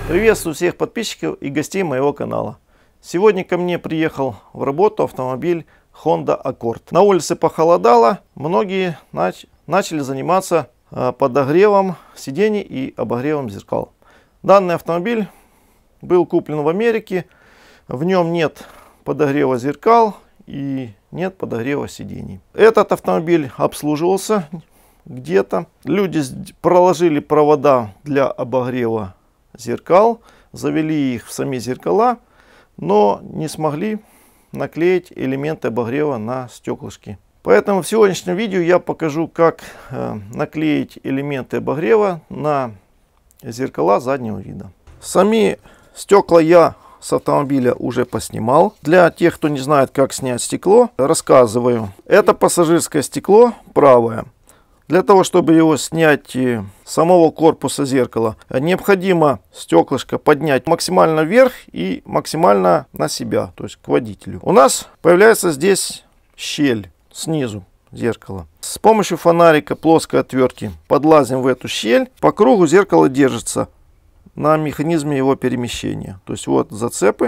Приветствую всех подписчиков и гостей моего канала. Сегодня ко мне приехал в работу автомобиль Honda Accord. На улице похолодало, многие начали заниматься подогревом сидений и обогревом зеркал. Данный автомобиль был куплен в Америке, в нем нет подогрева зеркал и нет подогрева сидений. Этот автомобиль обслуживался где-то. Люди проложили провода для обогрева зеркал, завели их в сами зеркала, но не смогли наклеить элементы обогрева на стеклышки. Поэтому в сегодняшнем видео я покажу, как наклеить элементы обогрева на зеркала заднего вида. Сами стекла я с автомобиля уже поснимал. Для тех, кто не знает, как снять стекло, рассказываю. Это пассажирское стекло правое. Для того, чтобы его снять с самого корпуса зеркала, необходимо стеклышко поднять максимально вверх и максимально на себя, то есть к водителю. У нас появляется здесь щель снизу зеркала. С помощью фонарика плоской отвертки подлазим в эту щель. По кругу зеркало держится на механизме его перемещения. То есть вот зацепы,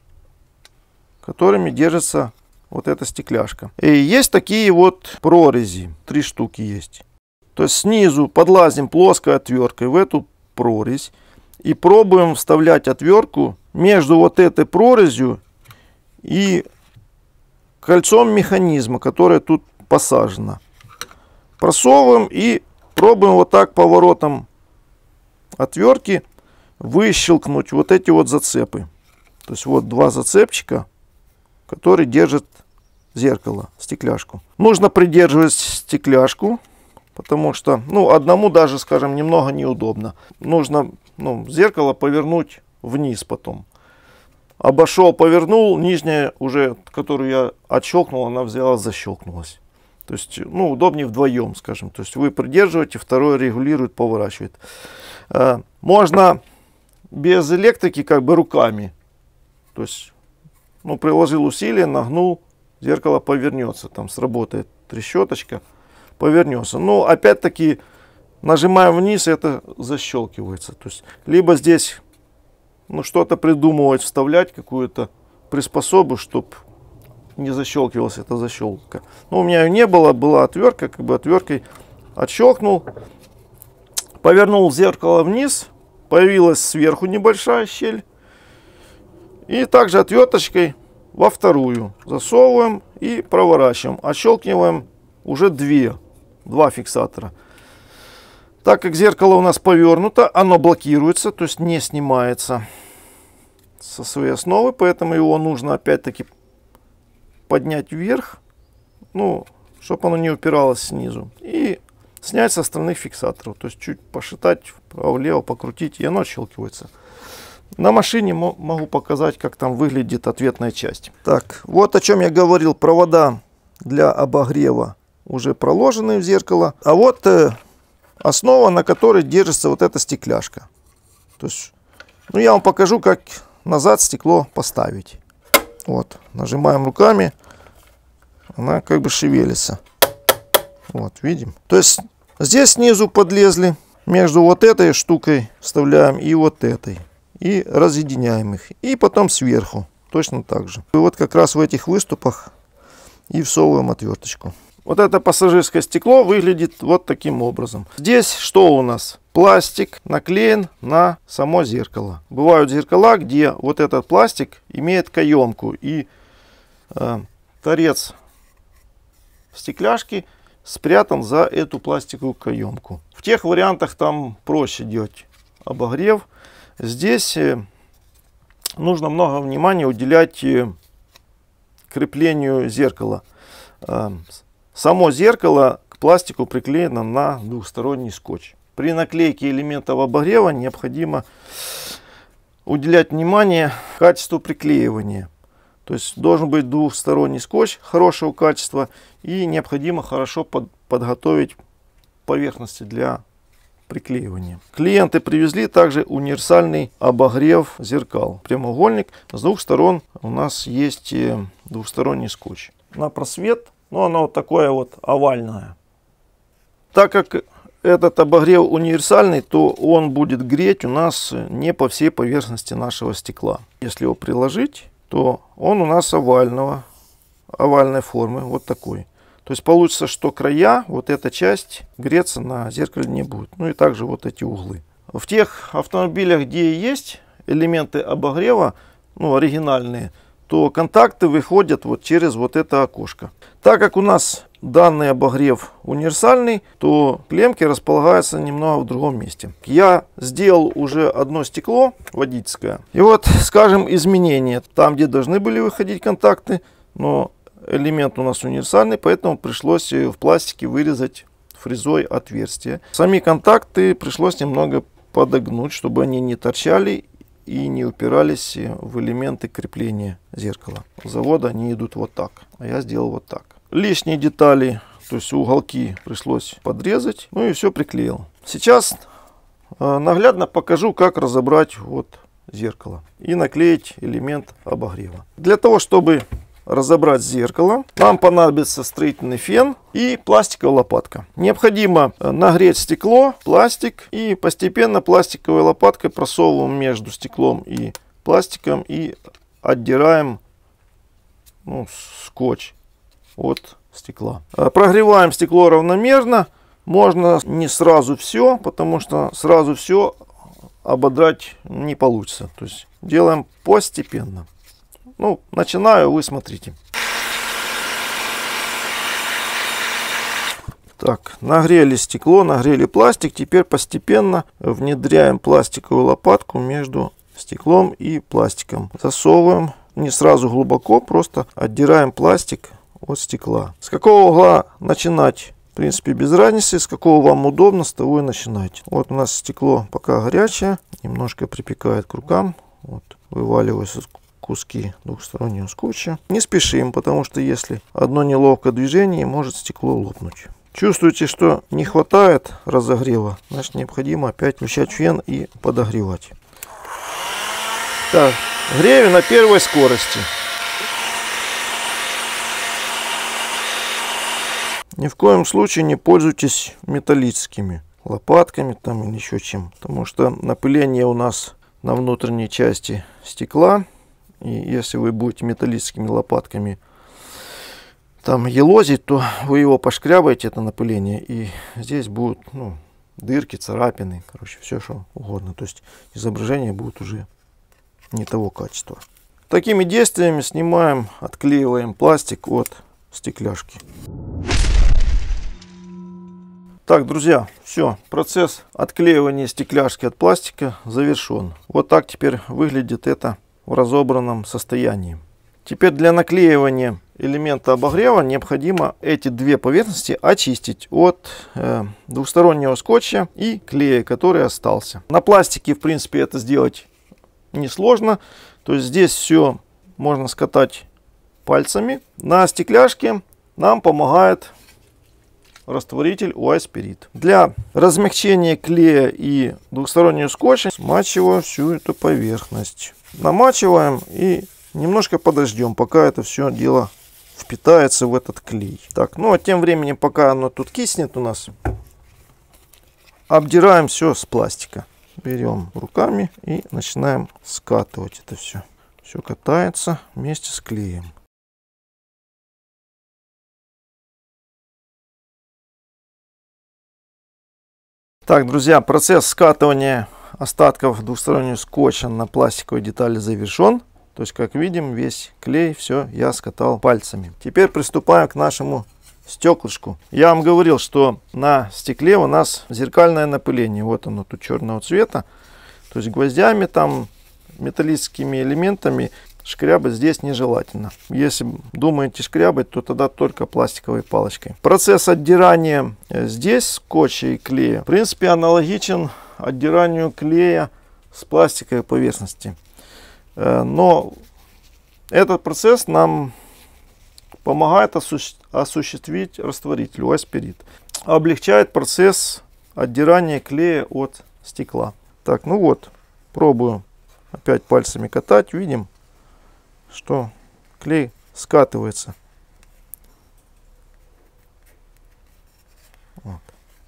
которыми держится вот эта стекляшка. И есть такие вот прорези, 3 штуки есть. То есть снизу подлазим плоской отверткой в эту прорезь и пробуем вставлять отвертку между вот этой прорезью и кольцом механизма, которое тут посажено. Просовываем и пробуем вот так поворотом отвертки выщелкнуть вот эти вот зацепы. То есть вот 2 зацепчика, который держит зеркало, стекляшку. Нужно придерживать стекляшку, потому что, одному даже, скажем, немного неудобно. Нужно, зеркало повернуть вниз потом. Обошел, повернул, нижняя уже, которую я отщелкнул, она взяла, защелкнулась. То есть, удобнее вдвоем, скажем. То есть вы придерживаете, второй регулирует, поворачивает. Можно без электрики, как бы руками. То есть, приложил усилие, нагнул, зеркало повернется, там сработает трещоточка, повернется. Но опять-таки нажимаем вниз, это защелкивается. То есть либо здесь что-то придумывать, вставлять какую-то приспособу, чтобы не защелкивалась эта защелка. Но у меня ее не было, была отвертка, как бы отверткой отщелкнул, повернул зеркало вниз, появилась сверху небольшая щель. И также отверточкой во вторую засовываем и проворачиваем. Отщелкиваем уже 2 фиксатора. Так как зеркало у нас повернуто, оно блокируется, то есть не снимается со своей основы. Поэтому его нужно опять-таки поднять вверх, чтобы оно не упиралось снизу. И снять со остальных фиксаторов. То есть чуть пошатать, вправо-влево покрутить, и оно отщелкивается. На машине могу показать, как там выглядит ответная часть. Так, вот о чем я говорил. Провода для обогрева уже проложены в зеркало. А вот основа, на которой держится вот эта стекляшка. То есть, я вам покажу, как назад стекло поставить. Вот, нажимаем руками. Она как бы шевелится. Вот, видим. То есть, здесь снизу подлезли. Между вот этой штукой вставляем и вот этой. И разъединяем их. И потом сверху точно так же. И вот как раз в этих выступах и всовываем отверточку. Вот это пассажирское стекло выглядит вот таким образом. Здесь что у нас? Пластик наклеен на само зеркало. Бывают зеркала, где вот этот пластик имеет каемку. И торец стекляшки спрятан за эту пластиковую каемку. В тех вариантах там проще делать обогрев. Здесь нужно много внимания уделять креплению зеркала. Само зеркало к пластику приклеено на двухсторонний скотч. При наклейке элементов обогрева необходимо уделять внимание качеству приклеивания. То есть должен быть двухсторонний скотч хорошего качества, и необходимо хорошо подготовить поверхности для приклеивания. Клиенты привезли также универсальный обогрев зеркал. Прямоугольник. С двух сторон у нас есть двухсторонний скотч. На просвет, оно вот такое вот овальное. Так как этот обогрев универсальный, то он будет греть у нас не по всей поверхности нашего стекла. Если его приложить, то он у нас овальной формы, вот такой. То есть получится, что края, вот эта часть, греться на зеркале не будет. Ну и также вот эти углы. В тех автомобилях, где есть элементы обогрева, ну оригинальные, то контакты выходят вот через вот это окошко. Так как у нас данный обогрев универсальный, то клеммки располагаются немного в другом месте. Я сделал уже одно стекло водительское. И вот, скажем, изменения. Там, где должны были выходить контакты, но элемент у нас универсальный, поэтому пришлось в пластике вырезать фрезой отверстие. Сами контакты пришлось немного подогнуть, чтобы они не торчали и не упирались в элементы крепления зеркала. С завода они идут вот так, а я сделал вот так. Лишние детали, то есть уголки, пришлось подрезать, ну и все приклеил. Сейчас наглядно покажу, как разобрать вот зеркало и наклеить элемент обогрева. Для того, чтобы разобрать зеркало, нам понадобится строительный фен и пластиковая лопатка. Необходимо нагреть стекло, пластик, и постепенно пластиковой лопаткой просовываем между стеклом и пластиком и отдираем скотч от стекла. Прогреваем стекло равномерно. Можно не сразу все, потому что сразу все ободрать не получится. То есть делаем постепенно. Ну, начинаю, вы смотрите. Так, нагрели стекло, нагрели пластик. Теперь постепенно внедряем пластиковую лопатку между стеклом и пластиком. Засовываем не сразу глубоко, просто отдираем пластик от стекла. С какого угла начинать? В принципе, без разницы. С какого вам удобно, с того и начинайте. Вот у нас стекло пока горячее. Немножко припекает к рукам. Вот, вываливаются куски двухстороннего скотча. Не спешим, потому что если одно неловкое движение, может стекло лопнуть. Чувствуете, что не хватает разогрева, значит необходимо опять включать фен и подогревать. Так, греем на первой скорости. Ни в коем случае не пользуйтесь металлическими лопатками там или еще чем, потому что напыление у нас на внутренней части стекла. И если вы будете металлическими лопатками там елозить, то вы его пошкрябаете, это напыление, и здесь будут дырки, царапины, короче, все что угодно. То есть изображение будет уже не того качества. Такими действиями снимаем, отклеиваем пластик от стекляшки. Так, друзья, все, процесс отклеивания стекляшки от пластика завершен. Вот так теперь выглядит это в разобранном состоянии. Теперь для наклеивания элемента обогрева необходимо эти две поверхности очистить от двухстороннего скотча и клея, который остался. На пластике, в принципе, это сделать несложно. То есть здесь все можно скатать пальцами. На стекляшке нам помогает растворитель УА-спирит. Для размягчения клея и двухстороннего скотча смачиваю всю эту поверхность. Намачиваем и немножко подождем, пока это все дело впитается в этот клей. Так, ну а тем временем, пока оно тут киснет у нас, обдираем все с пластика. Берем руками и начинаем скатывать это все. Все катается вместе с клеем. Так, друзья, процесс скатывания остатков двухстороннего скотча на пластиковой детали завершен. То есть, как видим, весь клей, все я скатал пальцами. Теперь приступаем к нашему стеклышку. Я вам говорил, что на стекле у нас зеркальное напыление. Вот оно тут черного цвета. То есть гвоздями, там, металлическими элементами шкрябать здесь нежелательно. Если думаете шкрябать, то тогда только пластиковой палочкой. Процесс отдирания здесь скотча и клея, в принципе, аналогичен отдиранию клея с пластиковой поверхности. Но этот процесс нам помогает осуществить растворитель УА-спирит. Облегчает процесс отдирания клея от стекла. Так, ну вот, пробую опять пальцами катать. Видим, что клей скатывается. Вот.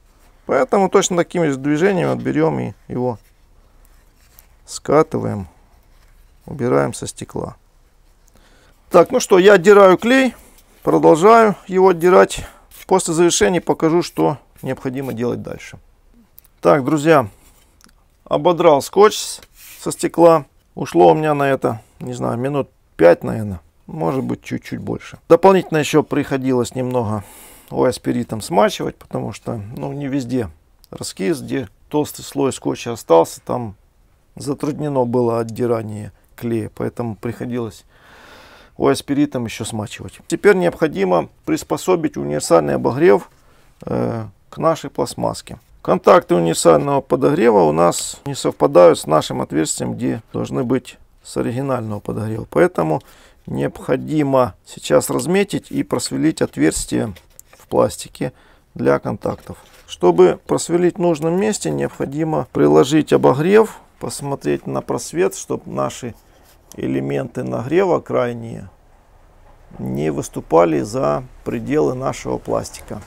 Поэтому точно такими же движениями берем и его скатываем, убираем со стекла. Так, ну что, я отдираю клей, продолжаю его отдирать. После завершения покажу, что необходимо делать дальше. Так, друзья, ободрал скотч со стекла. Ушло у меня на это, не знаю, минут 5, наверное. Может быть, чуть-чуть больше. Дополнительно еще приходилось немного ОС-спиритом смачивать, потому что, ну, не везде раскис, где толстый слой скотча остался, там затруднено было отдирание клея, поэтому приходилось ОС-спиритом еще смачивать. Теперь необходимо приспособить универсальный обогрев к нашей пластмасске. Контакты универсального подогрева у нас не совпадают с нашим отверстием, где должны быть с оригинального подогрева. Поэтому необходимо сейчас разметить и просверлить отверстие в пластике для контактов. Чтобы просверлить в нужном месте, необходимо приложить обогрев, посмотреть на просвет, чтобы наши элементы нагрева крайние не выступали за пределы нашего пластика.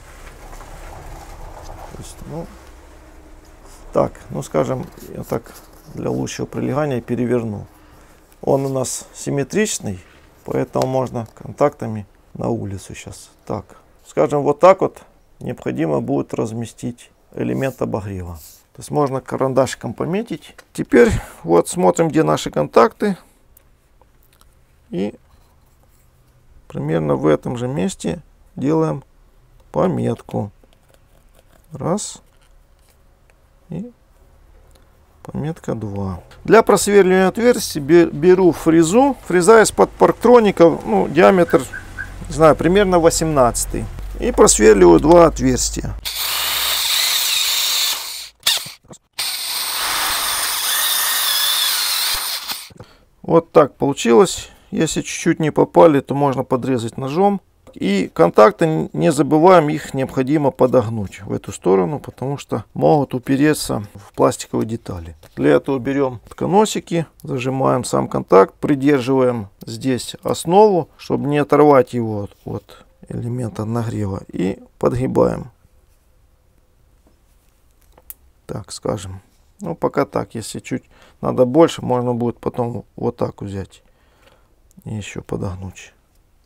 То есть, ну, так, ну скажем, я так для лучшего прилегания переверну. Он у нас симметричный, поэтому можно контактами на улицу сейчас. Так, скажем, вот так вот необходимо будет разместить элемент обогрева. То есть можно карандашиком пометить. Теперь вот смотрим, где наши контакты. И примерно в этом же месте делаем пометку. Раз. И пометка 2. Для просверливания отверстий беру фрезу. Фреза из-под парктроника, ну, диаметр, не знаю, примерно 18. И просверливаю 2 отверстия. Вот так получилось. Если чуть-чуть не попали, то можно подрезать ножом. И контакты, не забываем, их необходимо подогнуть в эту сторону, потому что могут упереться в пластиковые детали. Для этого берем тканосики, зажимаем сам контакт, придерживаем здесь основу, чтобы не оторвать его от элемента нагрева, и подгибаем. Так, скажем. Ну, пока так. Если чуть надо больше, можно будет потом вот так взять и еще подогнуть.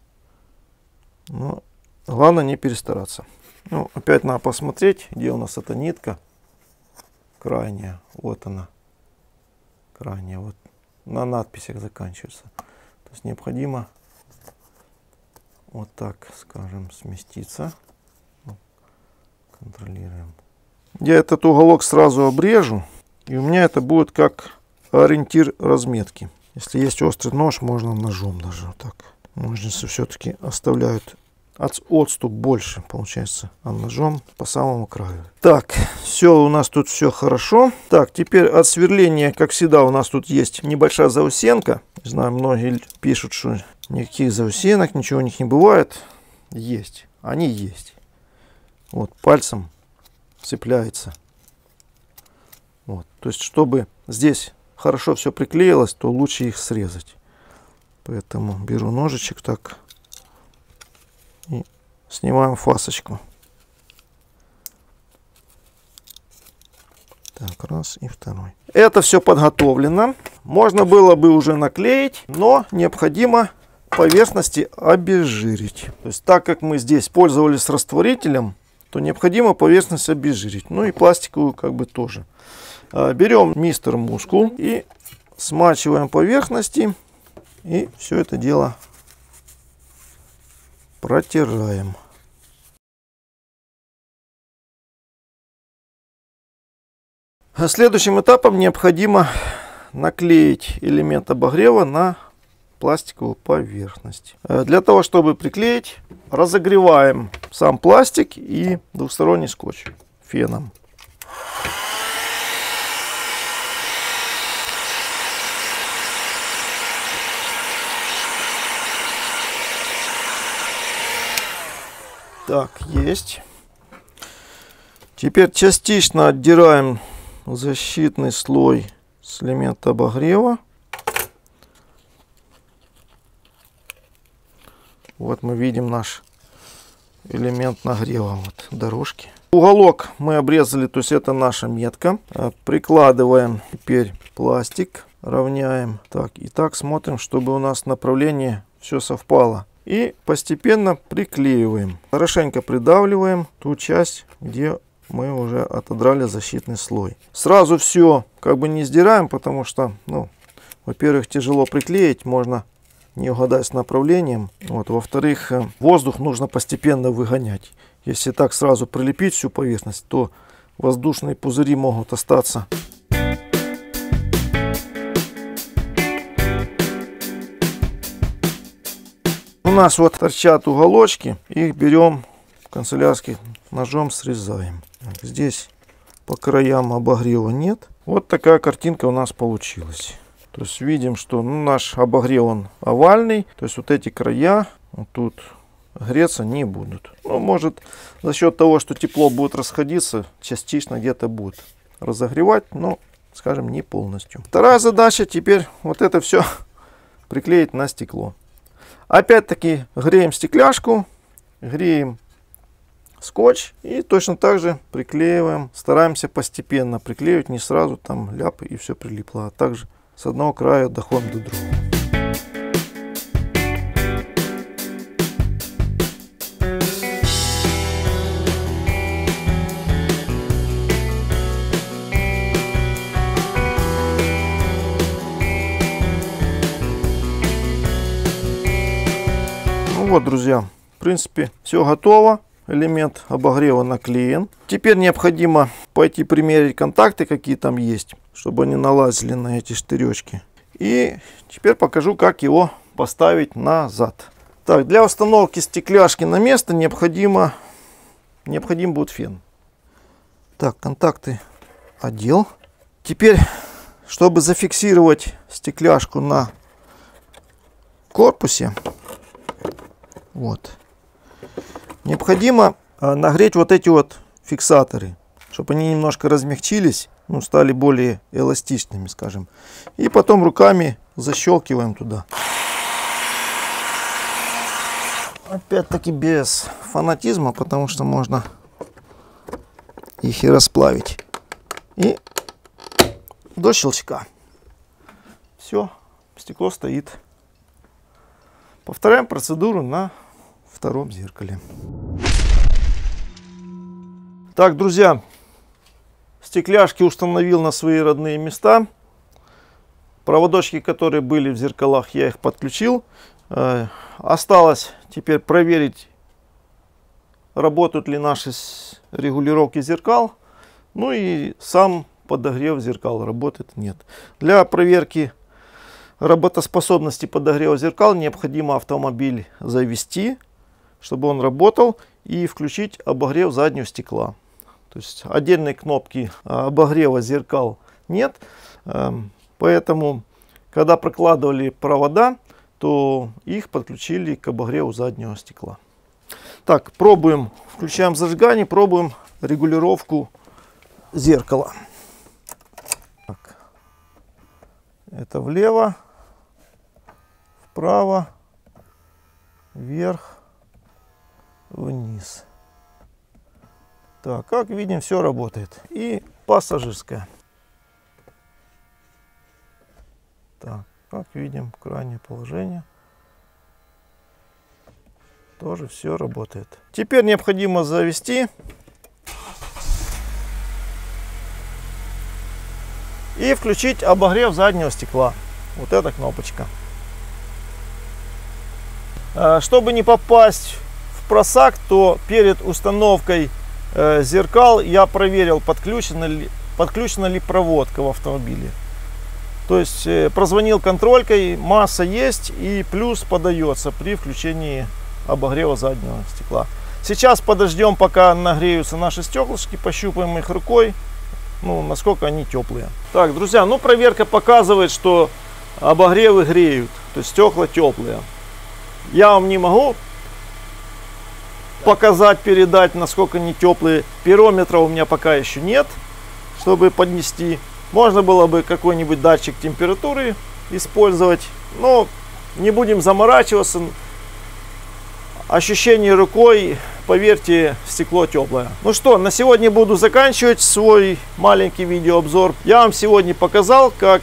Но главное не перестараться. Ну, опять надо посмотреть, где у нас эта нитка крайняя. Вот она, крайняя. Вот на надписях заканчивается. То есть необходимо вот так, скажем, сместиться. Контролируем. Я этот уголок сразу обрежу, и у меня это будет как ориентир разметки. Если есть острый нож, можно ножом даже вот так. Ножницы все-таки оставляют отступ больше, получается, а ножом по самому краю. Так, все, у нас тут все хорошо. Так, теперь от сверления, как всегда, у нас тут есть небольшая заусенка. Не знаю, многие пишут, что никаких заусенок, ничего у них не бывает. Есть, они есть. Вот, пальцем цепляется. Вот, то есть, чтобы здесь хорошо все приклеилось, то лучше их срезать. Поэтому беру ножичек так и снимаем фасочку. Так, раз и второй. Это все подготовлено. Можно было бы уже наклеить, но необходимо поверхности обезжирить. То есть, так как мы здесь пользовались растворителем, то необходимо поверхность обезжирить. Ну и пластиковую как бы тоже. Берем мистер Мускул и смачиваем поверхности. И все это дело протираем. Следующим этапом необходимо наклеить элемент обогрева на пластиковую поверхность. Для того, чтобы приклеить, разогреваем сам пластик и двухсторонний скотч феном. Так, есть. Теперь частично отдираем защитный слой с элемента обогрева. Вот мы видим наш элемент нагрева, вот дорожки. Уголок мы обрезали, то есть это наша метка. Прикладываем теперь пластик, равняем. Так, и так смотрим, чтобы у нас направление все совпало. И постепенно приклеиваем. Хорошенько придавливаем ту часть, где мы уже отодрали защитный слой. Сразу все как бы не сдираем, потому что, ну, во-первых, тяжело приклеить, можно не угадать с направлением. Вот. Во-вторых, воздух нужно постепенно выгонять. Если так сразу прилепить всю поверхность, то воздушные пузыри могут остаться. У нас вот торчат уголочки, их берем канцелярским ножом, срезаем. Так, здесь по краям обогрева нет. Вот такая картинка у нас получилась. То есть видим, что наш обогрев он овальный, то есть вот эти края вот тут греться не будут. Ну, может, за счет того, что тепло будет расходиться, частично где-то будет разогревать, но, скажем, не полностью. Вторая задача теперь вот это все приклеить на стекло. Опять-таки греем стекляшку, греем скотч и точно так же приклеиваем. Стараемся постепенно приклеивать, не сразу там ляп и все прилипло, а также с одного края доходим до другого. Ну вот, друзья, в принципе, все готово. Элемент обогрева наклеен. Теперь необходимо пойти примерить контакты, какие там есть, чтобы они налазили на эти штыречки. И теперь покажу, как его поставить назад. Так, для установки стекляшки на место необходим будет фен. Так, контакты одел. Теперь, чтобы зафиксировать стекляшку на корпусе, вот, необходимо нагреть вот эти вот фиксаторы, чтобы они немножко размягчились, ну, стали более эластичными, скажем. И потом руками защелкиваем туда. Опять-таки без фанатизма, потому что можно их и расплавить. И до щелчка. Все, стекло стоит. Повторяем процедуру на втором зеркале. Так, друзья, стекляшки установил на свои родные места. Проводочки, которые были в зеркалах, я их подключил. Осталось теперь проверить, работают ли наши регулировки зеркал. Ну и сам подогрев зеркал работает, нет. Для проверки работоспособности подогрева зеркал необходимо автомобиль завести, чтобы он работал, и включить обогрев заднего стекла. То есть отдельной кнопки обогрева зеркал нет, поэтому когда прокладывали провода, то их подключили к обогреву заднего стекла. Так, пробуем, включаем зажигание, пробуем регулировку зеркала. Так. Это влево, вправо, вверх, вниз. Так, как видим, все работает. И пассажирская. Так, как видим, крайнее положение. Тоже все работает. Теперь необходимо завести. И включить обогрев заднего стекла. Вот эта кнопочка. Чтобы не попасть в просак, то перед установкой зеркал я проверил, подключена ли проводка в автомобиле. То есть прозвонил контролькой, масса есть и плюс подается при включении обогрева заднего стекла. Сейчас подождем, пока нагреются наши стеклышки, пощупаем их рукой, ну, насколько они теплые. Так, друзья, ну, проверка показывает, что обогревы греют, то есть стекла теплые. Я вам не могу показать, передать, насколько они теплые. Пирометра у меня пока еще нет, чтобы поднести. Можно было бы какой-нибудь датчик температуры использовать, но не будем заморачиваться. Ощущение рукой поверьте, стекло теплое. Ну что, на сегодня буду заканчивать свой маленький видеообзор. Я вам сегодня показал, как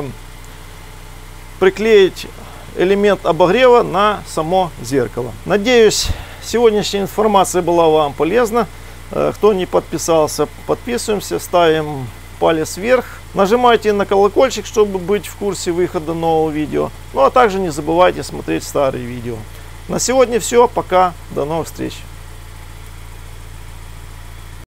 приклеить элемент обогрева на само зеркало. Надеюсь, сегодняшняя информация была вам полезна. Кто не подписался, подписываемся, ставим палец вверх. Нажимайте на колокольчик, чтобы быть в курсе выхода нового видео. Ну а также не забывайте смотреть старые видео. На сегодня все. Пока. До новых встреч.